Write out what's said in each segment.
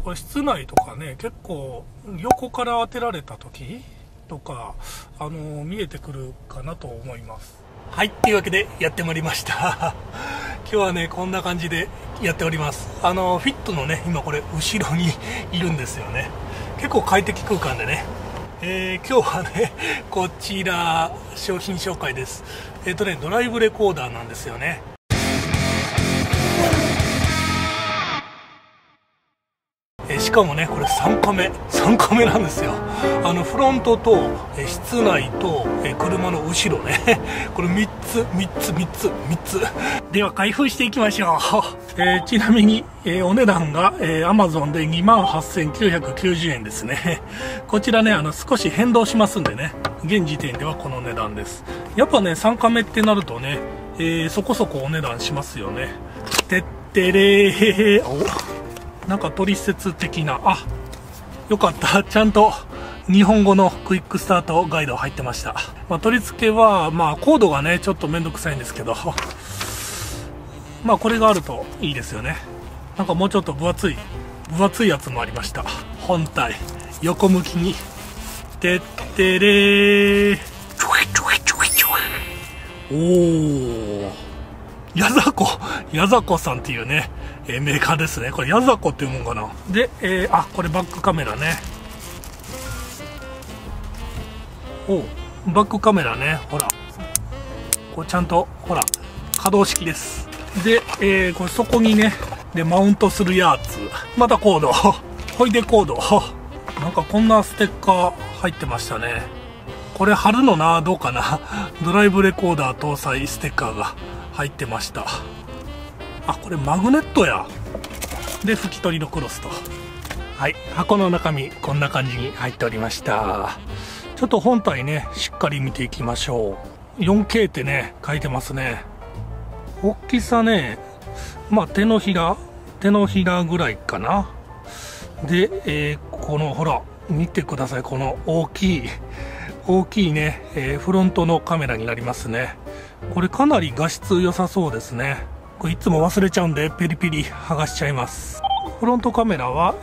これ室内とかね、結構横から当てられた時とか、見えてくるかなと思います。はい、というわけでやってまいりました。今日はね、こんな感じでやっております。フィットのね、今これ後ろにいるんですよね。結構快適空間でね。今日はね、こちら商品紹介です。ドライブレコーダーなんですよね。しかもね、これ3カメなんですよ。フロントと室内と車の後ろね、これ3つでは開封していきましょう。ちなみに、お値段がAmazon で 28,990 円ですね。こちらね、少し変動しますんでね、現時点ではこの値段です。やっぱね、3カメってなるとね、そこそこお値段しますよね。てってれー、なんか取説的な、よかった、ちゃんと日本語のクイックスタートガイド入ってました。取り付けはコードがねちょっとめんどくさいんですけど、これがあるといいですよね。なんかもうちょっと分厚いやつもありました。本体横向きにてってれー、おー、ヤザコさんっていうね、メーカーですね。これヤザコっていうもんかな。で、これバックカメラね。バックカメラね、ほらこれちゃんとほら可動式です。で、これそこにね、でマウントするやつ、またコードほいでコード、なんかこんなステッカー入ってましたね。これ貼るのな、どうかな。ドライブレコーダー搭載ステッカーが入ってました。これマグネットや。で拭き取りのクロスと。はい、箱の中身こんな感じに入っておりました。ちょっと本体ねしっかり見ていきましょう。 4K ってね書いてますね。大きさね、手のひらぐらいかな。で、このほら見てください、この大きいね、フロントのカメラになりますね。これかなり画質良さそうですね。これいつも忘れちゃうんでペリペリ剥がしちゃいます。フロントカメラは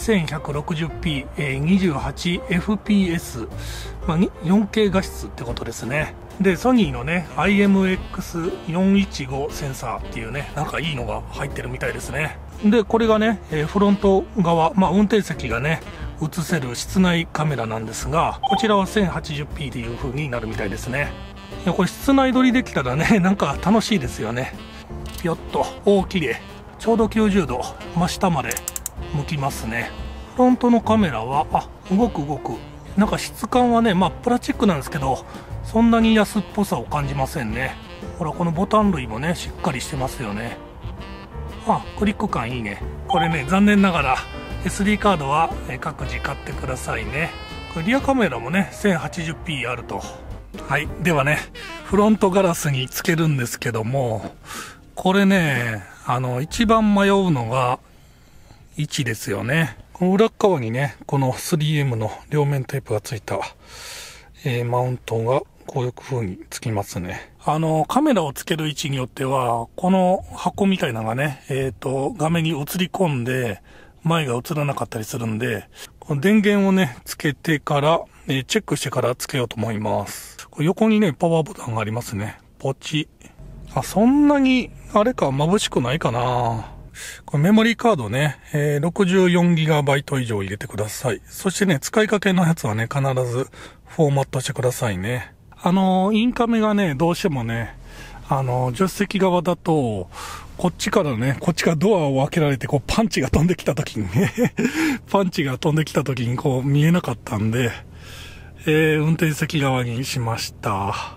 2160p、28fps、4K 画質ってことですね。でソニーのね IMX415 センサーっていうね、なんかいいのが入ってるみたいですね。でこれがね、フロント側、運転席がね映せる室内カメラなんですが、こちらは 1080p っていう風になるみたいですね。いやこれ室内撮りできたらね、なんか楽しいですよね。ぴょっと綺麗、ちょうど90度真下まで向きますね。フロントのカメラは動く、なんか質感はねプラスチックなんですけど、そんなに安っぽさを感じませんね。ほらこのボタン類もねしっかりしてますよね。クリック感いいね。これね残念ながら SD カードは各自買ってくださいね。これリアカメラもね 1080p あると。はい、ではねフロントガラスにつけるんですけども、これね一番迷うのが位置ですよね。この裏側にねこの 3M の両面テープがついた、マウントがこういう風につきますね。カメラをつける位置によってはこの箱みたいなのがね、画面に映り込んで前が映らなかったりするんで、この電源をねつけてから、チェックしてからつけようと思います。これ横にねパワーボタンがありますね。ポチ。そんなにあれか眩しくないかな。これメモリーカードね、64GB 以上入れてください。そしてね使いかけのやつはね必ずフォーマットしてくださいね。インカメがねどうしてもね助手席側だとこっちからドアを開けられてパンチが飛んできた時にこう見えなかったんで、運転席側にしました。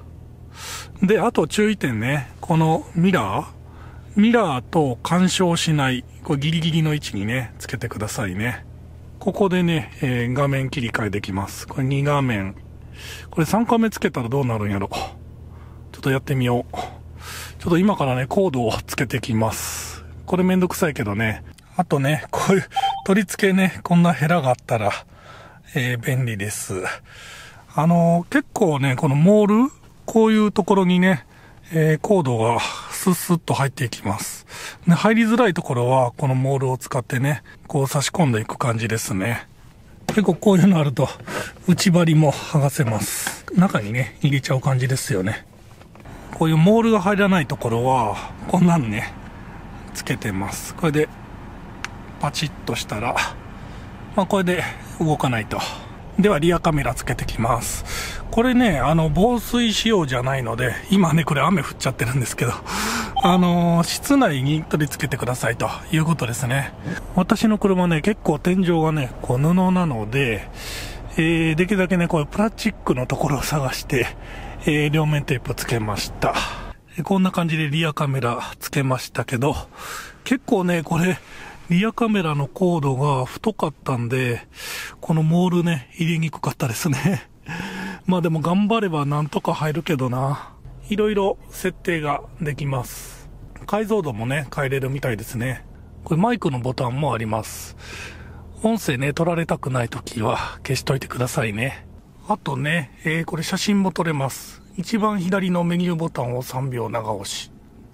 であと注意点ね、このミラーと干渉しない、これギリギリの位置にねつけてくださいね。ここでね、画面切り替えできます。これ2画面、これ3画面つけたらどうなるんやろ。ちょっとやってみよう。ちょっと今からねコードをつけてきます。これめんどくさいけどね。あとねこういう取り付けね、こんなヘラがあったら、便利です。結構ねこのモール、こういうところにね、コードがスッスッと入っていきます。 で、入りづらいところは、このモールを使ってね、こう差し込んでいく感じですね。結構こういうのあると、内張りも剥がせます。中にね、入れちゃう感じですよね。こういうモールが入らないところは、こんなんね、つけてます。これで、パチッとしたら、まあこれで動かないと。ではリアカメラつけてきます。これね、防水仕様じゃないので、今ね、これ雨降っちゃってるんですけど、室内に取り付けてくださいということですね。私の車ね、結構天井がね、こう布なので、できるだけね、こういうプラスチックのところを探して、両面テープつけました。こんな感じでリアカメラつけましたけど、結構ね、これ、リアカメラのコードが太かったんで、このモールね、入れにくかったですね。まあでも頑張ればなんとか入るけどな。いろいろ設定ができます。解像度もね、変えれるみたいですね。これマイクのボタンもあります。音声ね、撮られたくないときは消しといてくださいね。あとね、これ写真も撮れます。一番左のメニューボタンを3秒長押し。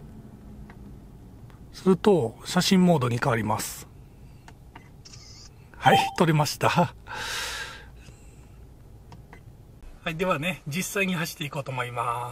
すると、写真モードに変わります。はい、撮れました。はい、ではね、実際に走っていこうと思います。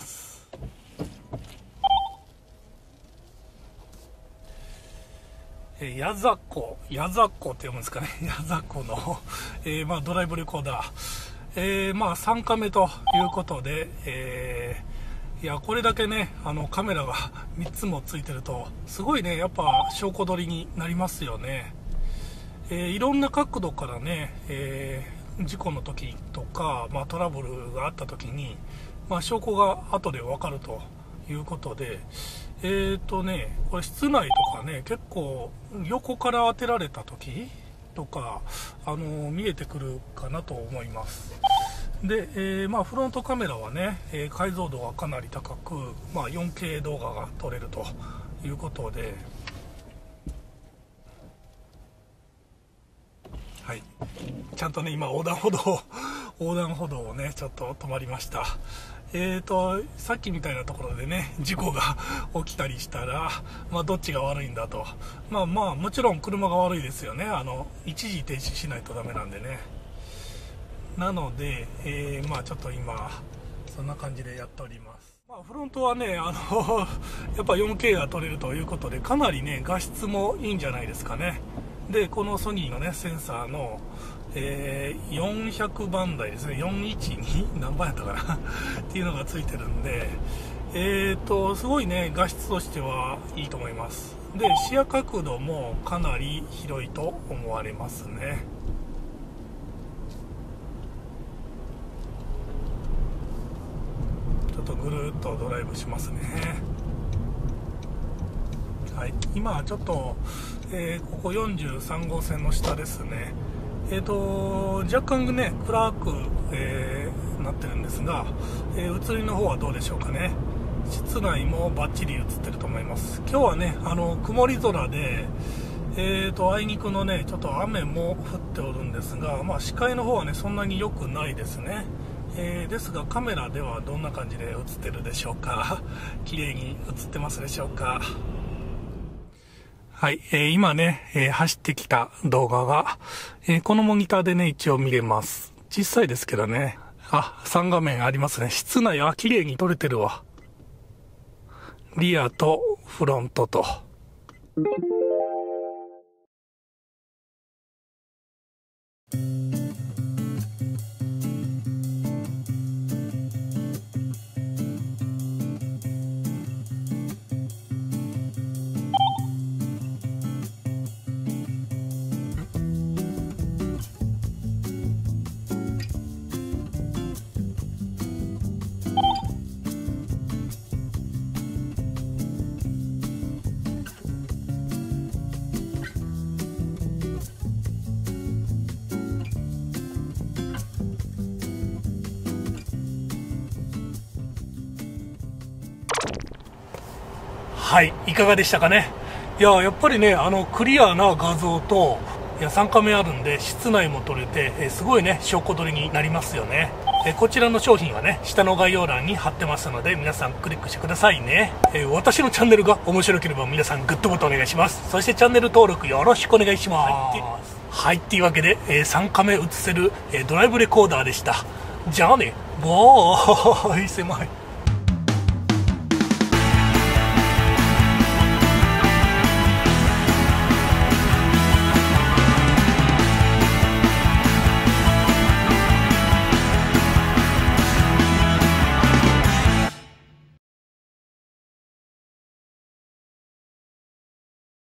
矢雑湖って読むんですかね。矢雑湖の、まあ、ドライブレコーダー。まあ、3カメということで、いや、これだけね、カメラが3つもついてると、すごいね、やっぱ証拠撮りになりますよね。いろんな角度からね、事故の時とか、まあ、トラブルがあった時に、まあ、証拠が後で分かるということで、これ室内とかね、結構横から当てられた時とか、見えてくるかなと思います。で、まあ、フロントカメラはね、解像度がかなり高く、まあ、4K 動画が撮れるということで、はい、ちゃんとね、今横断歩道をね、ちょっと止まりました。さっきみたいなところでね、事故が起きたりしたら、まあ、どっちが悪いんだと。まあまあ、もちろん車が悪いですよね。一時停止しないとダメなんでね。なので、まあちょっと今、そんな感じでやっております。まあ、フロントはね、やっぱ 4K が撮れるということで、かなりね、画質もいいんじゃないですかね。で、このソニーのね、センサーの、400番台ですね、412何番やったかなっていうのがついてるんで、すごいね、画質としてはいいと思います。で、視野角度もかなり広いと思われますね。ちょっとぐるっとドライブしますね。はい、今はちょっと、ここ43号線の下ですね。若干ね、暗く、なってるんですが、映りの方はどうでしょうかね。室内もバッチリ映ってると思います。今日はね、曇り空で、あいにくのね、ちょっと雨も降っておるんですが、まあ、視界の方はね、そんなに良くないですね。ですが、カメラではどんな感じで映ってるでしょうか。綺麗に映ってますでしょうか。はい、今ね、走ってきた動画が、このモニターでね、一応見れます。小さいですけどね。あ、3画面ありますね。室内は綺麗に撮れてるわ。リアとフロントと。はい、いかがでしたかね。いや、やっぱりね、クリアな画像と、 いや3カメあるんで室内も撮れて、すごいね証拠撮りになりますよね。こちらの商品はね下の概要欄に貼ってますので皆さんクリックしてくださいね。私のチャンネルが面白ければ皆さんグッドボタンお願いします。そしてチャンネル登録よろしくお願いします。はい、っていうわけで、3カメ映せる、ドライブレコーダーでした。じゃあね、バーイ。狭い。